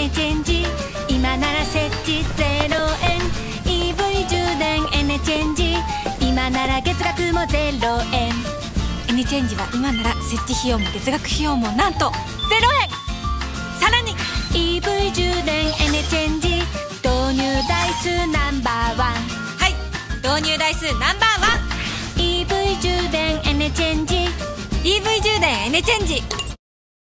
ネチェンジ、今なら設置0円。 EV 充電エネチェンジ、今なら月額も0円。エネチェンジは今なら設置費用も月額費用もなんと0円。さらに EV 充電エネチェンジ、導入台数ナンバーワン。はい、導入台数ナンバーワン。 EV 充電エネチェンジ、 EV 充電エネチェンジ。